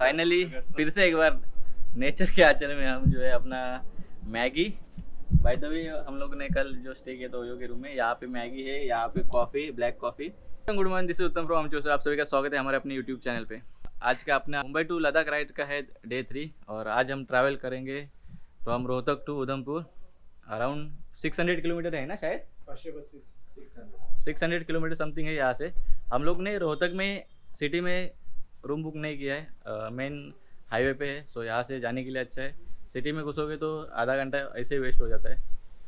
Finally फिर से एक बार नेचर के आंचल में हम जो है अपना मैगी। बाय द वे हम लोग ने कल जो स्टे किया था ओयो के रूम में, यहाँ पे मैगी है, यहाँ पे coffee, black coffee. Good morning, this is Uttam from अमचोसर। आप सभी का स्वागत है हमारे अपने यूट्यूब चैनल पे। आज का अपना मुंबई टू लद्दाख राइड का है डे 3 और आज हम ट्रैवल करेंगे from Rohtak to Udhampur. Around 600 kilometre है ना शायद, 600 किलोमीटर समथिंग है यहाँ से। हम लोग ने रोहतक में सिटी में रूम बुक नहीं किया है, मेन हाईवे पे है, सो यहाँ से जाने के लिए अच्छा है। सिटी में घुसोगे तो आधा घंटा ऐसे वेस्ट हो जाता है।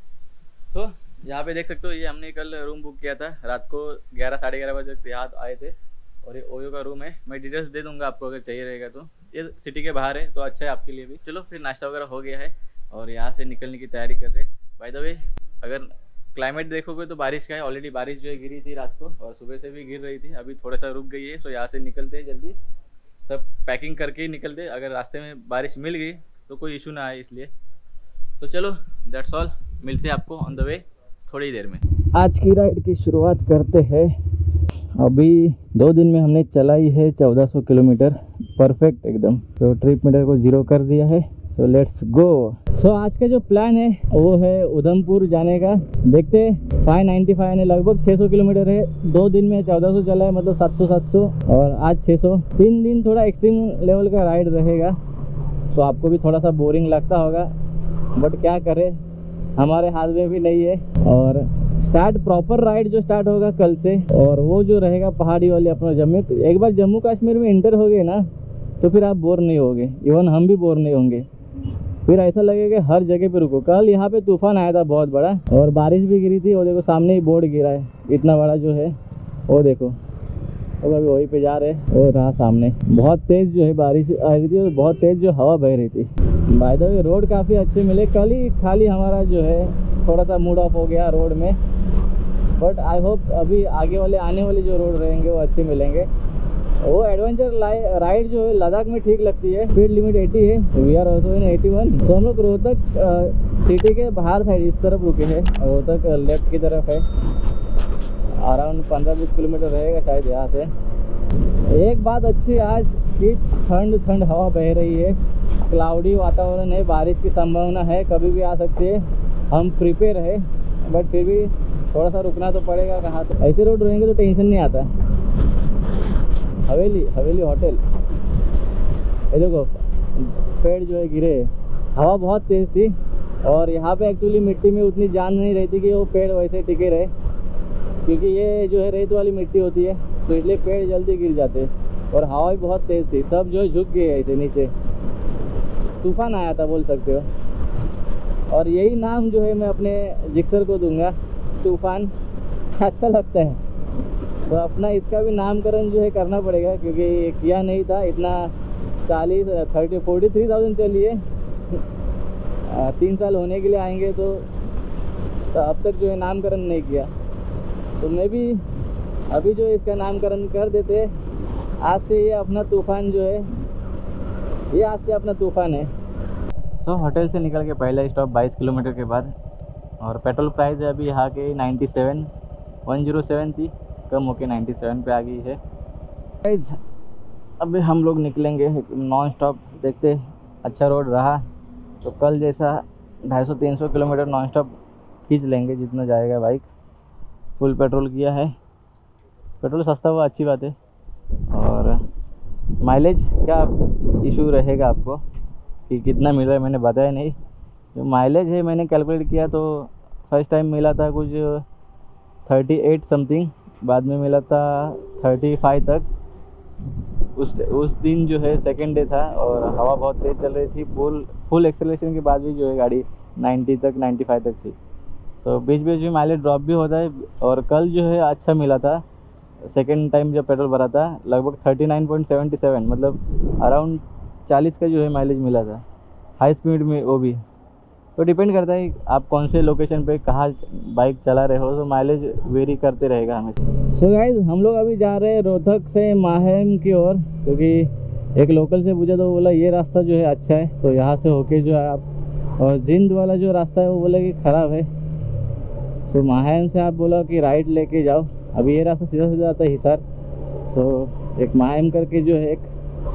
सो यहाँ पे देख सकते हो, ये हमने कल रूम बुक किया था रात को 11 साढ़े 11 बजे तक यहाँ आए थे और ये ओयो का रूम है। मैं डिटेल्स दे दूँगा आपको अगर चाहिए रहेगा तो। ये सिटी के बाहर है तो अच्छा है आपके लिए भी। चलो फिर नाश्ता वगैरह हो गया है और यहाँ से निकलने की तैयारी कर रहे हैं। बाय द वे अगर क्लाइमेट देखोगे तो बारिश का है, ऑलरेडी बारिश जो है गिरी थी रात को और सुबह से भी गिर रही थी, अभी थोड़ा सा रुक गई है। सो यहाँ से निकलते हैं जल्दी, सब पैकिंग करके ही निकलते। अगर रास्ते में बारिश मिल गई तो कोई इशू ना आए इसलिए। तो चलो दैट्स ऑल, मिलते हैं आपको ऑन द वे थोड़ी देर में। आज की राइड की शुरुआत करते हैं। अभी 2 दिन में हमने चलाई है 1400 किलोमीटर, परफेक्ट एकदम। तो ट्रिप मीटर को 0 कर दिया है। So let's go. सो आज का जो प्लान है वो है उधमपुर जाने का। देखते 595 यानी लगभग 600 किलोमीटर है। 2 दिन में 1400 चला है, मतलब 700 और आज 600। 3 दिन थोड़ा एक्सट्रीम लेवल का राइड रहेगा, तो आपको भी थोड़ा सा बोरिंग लगता होगा, बट क्या करें, हमारे हाथ में भी नहीं है। और स्टार्ट प्रॉपर राइड जो स्टार्ट होगा कल से, और वो जो रहेगा पहाड़ी वाले अपना जम्मू। एक बार जम्मू कश्मीर में इंटर हो गए ना तो फिर आप बोर नहीं होगे, इवन हम भी बोर नहीं होंगे। फिर ऐसा लगेगा हर जगह पे रुको। कल यहाँ पे तूफान आया था बहुत बड़ा और बारिश भी गिरी थी। वो देखो सामने ही बोर्ड गिरा है इतना बड़ा जो है, वो देखो। तो अभी वहीं पे जा रहे हैं, वो रहा सामने। बहुत तेज़ जो है बारिश आ रही थी और बहुत तेज़ जो हवा बह रही थी। बाय द वे रोड काफ़ी अच्छे मिले। कल ही खाली हमारा जो है थोड़ा सा मूड ऑफ हो गया रोड में, बट आई होप अभी आगे वाले आने वाले जो रोड रहेंगे वो अच्छे मिलेंगे। वो एडवेंचर राइड जो है लद्दाख में ठीक लगती है। स्पीड लिमिट 80 है, वी आर ऑल्सो इन 81। तो हम लोग रोहतक सिटी के बाहर साइड इस तरफ रुके हैं, रोहतक लेफ्ट की तरफ है। अराउंड 15-20 किलोमीटर रहेगा शायद यहाँ से। एक बात अच्छी आज कि ठंड हवा बह रही है, क्लाउडी वातावरण है, बारिश की संभावना है, कभी भी आ सकती है। हम प्रिपेयर है, बट फिर भी थोड़ा सा रुकना तो पड़ेगा। कहाँ तो ऐसे रोड रहेंगे तो टेंशन नहीं आता। हवेली होटल, ये देखो पेड़ जो है गिरे। हवा बहुत तेज़ थी और यहाँ पे एक्चुअली मिट्टी में उतनी जान नहीं रहती कि वो पेड़ वैसे टिके रहे, क्योंकि ये जो है रेत वाली मिट्टी होती है, तो इसलिए पेड़ जल्दी गिर जाते हैं। और हवा भी बहुत तेज़ थी, सब जो है झुक गए ऐसे नीचे। तूफान आया था बोल सकते हो। और यही नाम जो है मैं अपने जिक्सर को दूंगा, तूफान। अच्छा लगता है तो अपना इसका भी नामकरण जो है करना पड़ेगा, क्योंकि किया नहीं था इतना। 43,000 चलिए 3 साल होने के लिए आएंगे तो अब तक जो है नामकरण नहीं किया। तो मैं भी अभी जो इसका नामकरण कर देते। आज से ये अपना तूफान जो है, ये आज से अपना तूफान है। सो होटल से निकल के पहला स्टॉप 22 किलोमीटर के बाद, और पेट्रोल प्राइस है अभी यहाँ के 97, 107 थी, कम होके 97 पे आ गई है। गाइस अभी हम लोग निकलेंगे नॉन स्टॉप। देखते अच्छा रोड रहा तो कल जैसा 250-300 किलोमीटर नॉन स्टॉप खींच लेंगे जितना जाएगा बाइक। फुल पेट्रोल किया है, पेट्रोल सस्ता हुआ अच्छी बात है। और माइलेज क्या इशू रहेगा आपको कि कितना मिल रहा है, मैंने बताया नहीं। जो माइलेज है मैंने कैलकुलेट किया तो फर्स्ट टाइम मिला था कुछ 38 समथिंग, बाद में मिला था 35 तक। उस दिन जो है सेकेंड डे था और हवा बहुत तेज़ चल रही थी। फुल एक्सेलरेशन के बाद भी जो है गाड़ी 90 तक 95 तक थी। तो बीच बीच में माइलेज ड्रॉप भी होता है। और कल जो है अच्छा मिला था, सेकेंड टाइम जब पेट्रोल भरा था लगभग 39.77, मतलब अराउंड 40 का जो है माइलेज मिला था, हाई स्पीड में वो भी। तो डिपेंड करता है आप कौन से लोकेशन पे कहाँ बाइक चला रहे हो, तो माइलेज वेरी करते रहेगा हमेशा। सो गाइस हम लोग अभी जा रहे हैं रोहतक से माहिम की ओर, क्योंकि एक लोकल से पूछा तो बोला ये रास्ता जो है अच्छा है, तो यहाँ से होके जो है आप। और जिंद वाला जो रास्ता है वो बोला कि ख़राब है। तो माहिम से आप बोला कि राइट लेके जाओ। अभी ये रास्ता सीधा सीधा आता है हिसार, तो एक माहिम करके जो है एक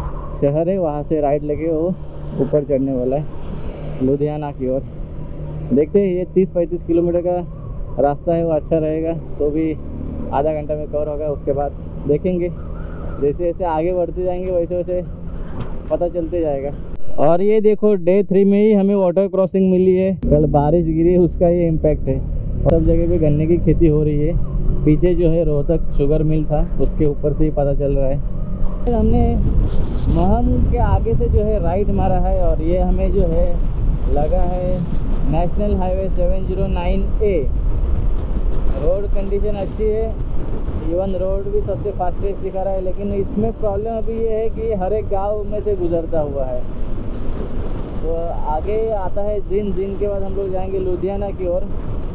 शहर है, वहाँ से राइट लेके वो ऊपर चढ़ने वाला है लुधियाना की ओर। देखते हैं, ये 30-35 किलोमीटर का रास्ता है, वो अच्छा रहेगा तो भी आधा घंटा में कवर होगा। उसके बाद देखेंगे, जैसे जैसे आगे बढ़ते जाएंगे वैसे वैसे पता चलते जाएगा। और ये देखो, डे 3 में ही हमें वाटर क्रॉसिंग मिली है। कल बारिश गिरी, उसका ये इम्पैक्ट है। सब जगह पे गन्ने की खेती हो रही है। पीछे जो है रोहतक शुगर मिल था, उसके ऊपर से ही पता चल रहा है। हमने महम के आगे से जो है राइट मारा है और ये हमें जो है लगा है national highway 709A। Road condition अच्छी है, इवन रोड भी सबसे फास्टेस्ट दिखा रहा है। लेकिन इसमें प्रॉब्लम अभी ये है कि हर एक गाँव में से गुजरता हुआ है। तो आगे आता है जिंद के बाद हम लोग जाएंगे लुधियाना की ओर।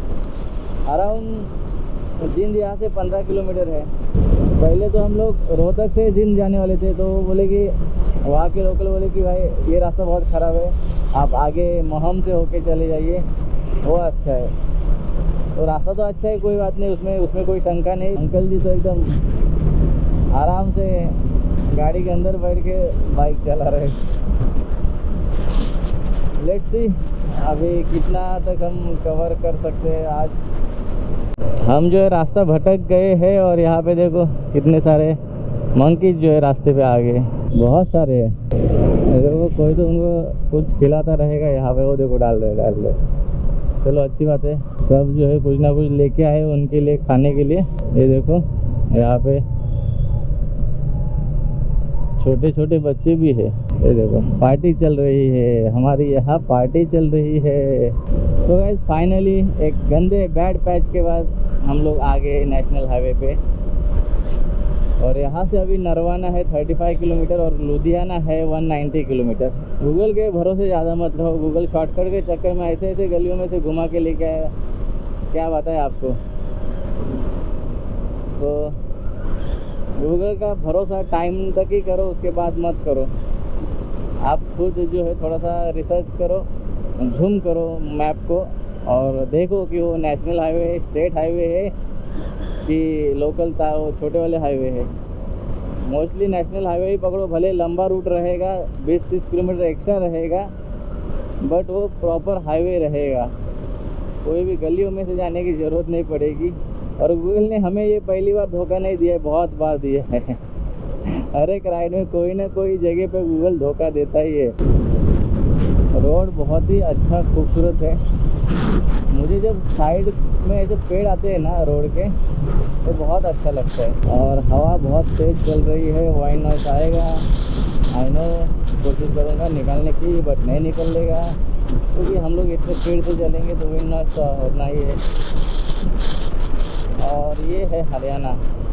अराउंड जिंद यहाँ से 15 किलोमीटर है। पहले तो हम लोग रोहतक से जिंद जाने वाले थे, तो वो बोले कि वहाँ के लोकल बोले कि भाई ये रास्ता बहुत ख़राब है, आप आगे महम से होके चले जाइए, वो अच्छा है। तो रास्ता तो अच्छा है, कोई बात नहीं, उसमें कोई शंका नहीं। अंकल जी तो एकदम आराम से गाड़ी के अंदर बैठ के बाइक चला रहे। लेट्स सी अभी कितना तक हम कवर कर सकते हैं आज। हम जो है रास्ता भटक गए हैं और यहाँ पे देखो कितने सारे मंकीज जो है रास्ते पे आ गए, बहुत सारे हैं। देखो कोई तो उनको कुछ खिलाता रहेगा यहाँ पे, वो देखो डाल रहे। चलो अच्छी बात है, सब जो है कुछ ना कुछ लेके आए उनके लिए खाने के लिए। ये देखो यहाँ पे छोटे छोटे बच्चे भी है। ये देखो पार्टी चल रही है, हमारी यहाँ पार्टी चल रही है। सो गाइस फाइनली एक गंदे बैड पैच के बाद हम लोग आ गए नेशनल हाईवे पे। और यहाँ से अभी नरवाना है 35 किलोमीटर और लुधियाना है 190 किलोमीटर। गूगल के भरोसे ज़्यादा मत रहो, गूगल शॉर्टकट के चक्कर में ऐसे ऐसे गलियों में से घुमा के लेके आया, क्या बताए आपको। तो गूगल का भरोसा टाइम तक ही करो, उसके बाद मत करो। आप खुद जो है थोड़ा सा रिसर्च करो, जूम करो मैप को और देखो कि वो नेशनल हाईवे है, स्टेट हाईवे है कि लोकल था वो छोटे वाले हाईवे है। मोस्टली नेशनल हाईवे ही पकड़ो, भले लंबा रूट रहेगा, 20-30 किलोमीटर एक्स्ट्रा रहेगा, बट वो प्रॉपर हाईवे रहेगा। कोई भी गलियों में से जाने की ज़रूरत नहीं पड़ेगी। और गूगल ने हमें ये पहली बार धोखा नहीं दिया है, बहुत बार दिया है। हर एक राइड में कोई ना कोई जगह पे गूगल धोखा देता ही है। रोड बहुत ही अच्छा खूबसूरत है। मुझे जब साइड में ऐसे पेड़ आते हैं ना रोड के, तो बहुत अच्छा लगता है। और हवा बहुत तेज़ चल रही है, वाइंड नॉइस आएगा। आई नो, कोशिश करूँगा निकालने की, बट नहीं निकलेगा क्योंकि हम लोग इतने स्पीड से चलेंगे तो विंड नॉइस तो होना ही है। और ये है हरियाणा।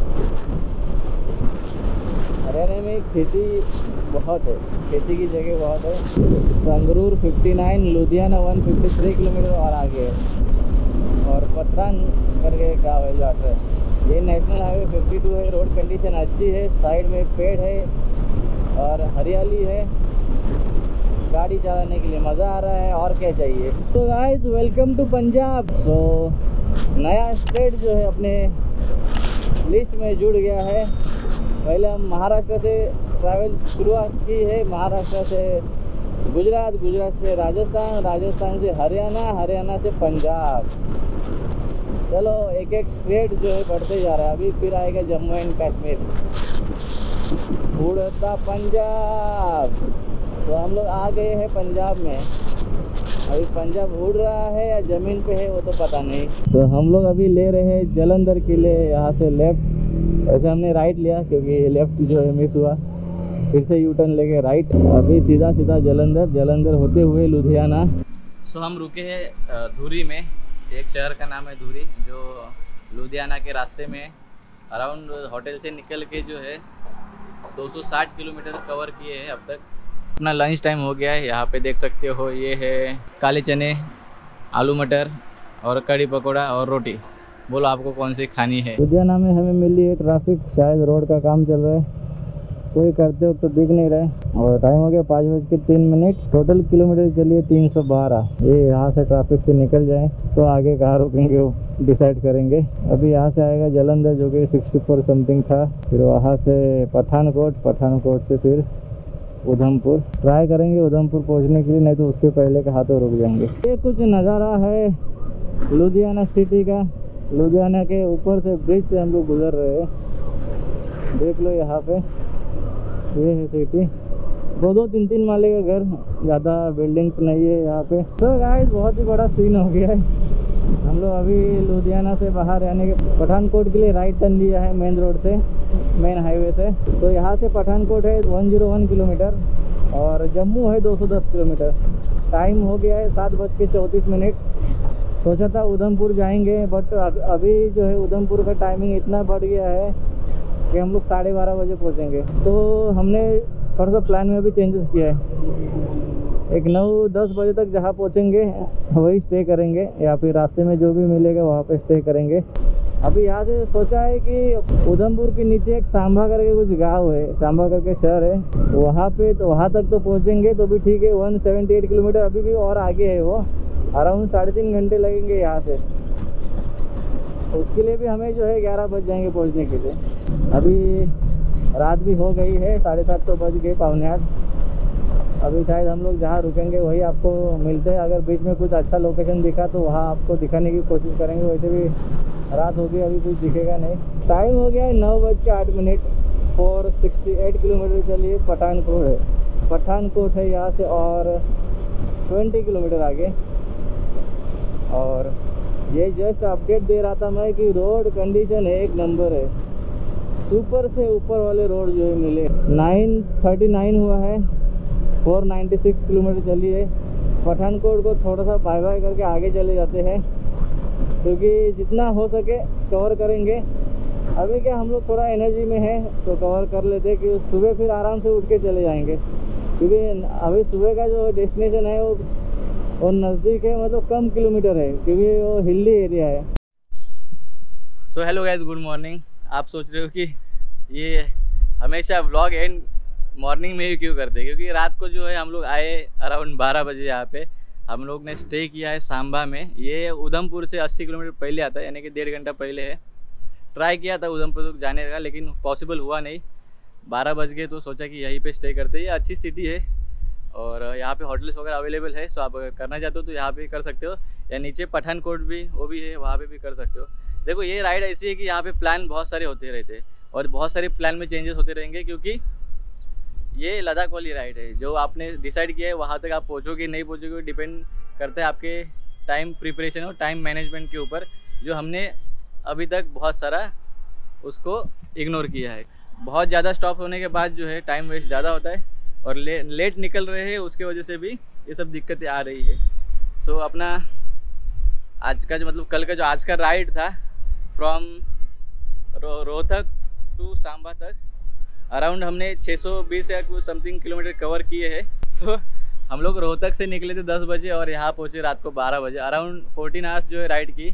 हरियाणा में खेती बहुत है, खेती की जगह बहुत है। संगरूर 59, लुधियाना 153 किलोमीटर और आगे है। और पत्रान करके गाँव है जो 18। ये नेशनल हाईवे 52 है। रोड कंडीशन अच्छी है, साइड में पेड़ है और हरियाली है। गाड़ी चलाने के लिए मज़ा आ रहा है, और क्या चाहिए। तो गाइस वेलकम टू पंजाब। तो नया स्टेट जो है अपने लिस्ट में जुड़ गया है। पहले हम महाराष्ट्र से ट्रैवल शुरुआत की है, महाराष्ट्र से गुजरात, गुजरात से राजस्थान, राजस्थान से हरियाणा, हरियाणा से पंजाब। चलो एक एक स्टेट जो है बढ़ते जा रहा है। अभी फिर आएगा जम्मू एंड कश्मीर, उड़ता पंजाब। तो हम लोग आ गए हैं पंजाब में। अभी पंजाब उड़ रहा है या ज़मीन पे है वो तो पता नहीं। तो हम लोग अभी ले रहे हैं जलंधर के लिए, यहाँ से लेफ़्ट। वैसे हमने राइट लिया क्योंकि लेफ़्ट जो है मिस हुआ, फिर से यू टर्न लेके राइट। अभी सीधा सीधा जलंधर, जलंधर होते हुए लुधियाना। सो हम रुके हैं धुरी में, एक शहर का नाम है धुरी, जो लुधियाना के रास्ते में। अराउंड होटल से निकल के जो है 260 किलोमीटर कवर किए हैं अब तक। अपना लंच टाइम हो गया है। यहाँ पे देख सकते हो, ये है काले चने, आलू मटर और कड़ी पकौड़ा और रोटी। बोलो आपको कौन सी खानी है। लुधियाना में हमें मिली है ट्रैफिक, शायद रोड का काम चल रहा है, कोई करते हो तो दिख नहीं रहे। और टाइम हो गया 5:03। टोटल किलोमीटर चलिए 312। ये यहाँ से ट्रैफिक से निकल जाए तो आगे कहाँ रुकेंगे वो डिसाइड करेंगे। अभी यहाँ से आएगा जलंधर जो कि 64 समथिंग था, फिर वहाँ से पठानकोट, पठानकोट से फिर उधमपुर। ट्राई करेंगे उधमपुर पहुंचने के लिए, नहीं तो उसके पहले के हाथों रुक जाएंगे। ये कुछ नज़ारा है लुधियाना सिटी का। लुधियाना के ऊपर से ब्रिज से हम लोग गुजर रहे हैं, देख लो यहाँ पे। ये है सिटी, 2-3 माले का घर, ज़्यादा बिल्डिंग्स नहीं है यहाँ पे। तो गाइस बहुत ही बड़ा सीन हो गया है। हम लोग अभी लुधियाना से बाहर यानी कि पठानकोट के लिए राइट टर्न लिया है मेन रोड से, मेन हाईवे से। तो यहाँ से पठानकोट है 101 किलोमीटर और जम्मू है 210 किलोमीटर। टाइम हो गया है 7:34। सोचा था उधमपुर जाएंगे, बट अभी जो है उधमपुर का टाइमिंग इतना बढ़ गया है कि हम लोग 12:30 बजे पहुँचेंगे। तो हमने थोड़ा सा प्लान में भी चेंजेस किया है। एक 9-10 बजे तक जहाँ पहुँचेंगे वही स्टे करेंगे, या फिर रास्ते में जो भी मिलेगा वहाँ पे स्टे करेंगे। अभी यहाँ से सोचा है कि उधमपुर के नीचे एक सांभा करके कुछ गांव है, सांभा करके शहर है, वहाँ पे तो वहाँ तक तो पहुँचेंगे तो भी ठीक है। 178 किलोमीटर अभी भी और आगे है वो, अराउंड 3.5 घंटे लगेंगे यहाँ से। उसके लिए भी हमें जो है 11 बज जाएंगे पहुँचने के लिए। अभी रात भी हो गई है, 7:30 तो बज गए, 7:45। अभी शायद हम लोग जहाँ रुकेंगे वही आपको मिलते हैं। अगर बीच में कुछ अच्छा लोकेशन दिखा तो वहाँ आपको दिखाने की कोशिश करेंगे। वैसे भी रात होगी, अभी कुछ दिखेगा नहीं। टाइम हो गया है 9:08। 468 किलोमीटर चलिए पठानकोट है। पठानकोट है यहाँ से और 20 किलोमीटर आगे। और ये जस्ट अपडेट दे रहा था मैं कि रोड कंडीशन 1 नंबर है। ऊपर से ऊपर वाले रोड जो है मिले। 9:39 हुआ है, 496 किलोमीटर चलिए। पठानकोट को थोड़ा सा बाय बाय करके आगे चले जाते हैं, क्योंकि जितना हो सके कवर करेंगे। अभी क्या हम लोग थोड़ा एनर्जी में है तो कवर कर लेते हैं, कि सुबह फिर आराम से उठ के चले जाएंगे। क्योंकि अभी सुबह का जो डेस्टिनेशन है वो नज़दीक है, मतलब कम किलोमीटर है, क्योंकि वो हिली एरिया है। So hello guys, good morning. आप सोच रहे हो कि ये हमेशा व्लॉग एंड मॉर्निंग में ही क्यों करते हैं, क्योंकि रात को जो है हम लोग आए अराउंड 12 बजे। यहाँ पे हम लोग ने स्टे किया है सांबा में। ये उधमपुर से 80 किलोमीटर पहले आता है, यानी कि 1.5 घंटा पहले है। ट्राई किया था उधमपुर तक जाने का, लेकिन पॉसिबल हुआ नहीं। 12 बज गए तो सोचा कि यहीं पे स्टे करते हैं। ये अच्छी सिटी है और यहाँ पे होटल्स वगैरह अवेलेबल है। सो आप अगर करना चाहते हो तो यहाँ पे कर सकते हो, या नीचे पठानकोट भी वो भी है, वहाँ पे भी कर सकते हो। देखो ये राइड ऐसी है कि यहाँ पे प्लान बहुत सारे होते रहते हैं और बहुत सारे प्लान में चेंजेस होते रहेंगे, क्योंकि ये लद्दाख वाली राइड है। जो आपने डिसाइड किया है वहाँ तक आप पहुँचोगे नहीं पहुँचोगे डिपेंड करता है आपके टाइम प्रिपरेशन और टाइम मैनेजमेंट के ऊपर, जो हमने अभी तक बहुत सारा उसको इग्नोर किया है। बहुत ज़्यादा स्टॉप होने के बाद जो है टाइम वेस्ट ज़्यादा होता है और लेट निकल रहे हैं, उसके वजह से भी ये सब दिक्कतें आ रही है। सो अपना आज का जो मतलब कल का जो आज का राइड था फ्रॉम रोहतक टू सांबा तक अराउंड हमने 620 या कुछ समथिंग किलोमीटर कवर किए हैं। सो हम लोग रोहतक से निकले थे 10 बजे और यहाँ पहुँचे रात को 12 बजे। अराउंड 14 आवर्स जो है राइड की।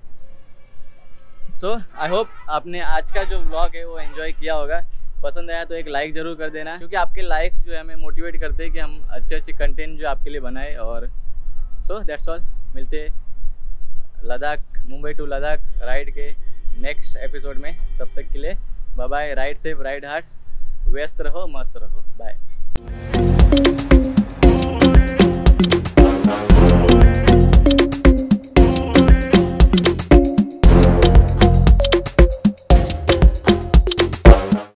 सो आई होप आपने आज का जो व्लॉग है वो एंजॉय किया होगा। पसंद आया तो एक लाइक ज़रूर कर देना, क्योंकि आपके लाइक्स जो है हमें मोटिवेट करते हैं कि हम अच्छे कंटेंट जो आपके लिए बनाए। और सो दैट्स ऑल। मिलते लद्दाख, मुंबई टू लद्दाख राइड के नेक्स्ट एपिसोड में। तब तक के लिए bye bye. Ride safe, ride hard, व्यस्त रहो, मस्त रहो, बाय।